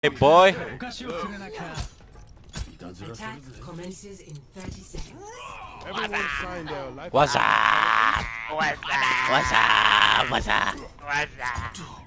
boy. Attack commences in 30 seconds. Everyone signed their life. What's up? What's up? What's up? What's up? What's that?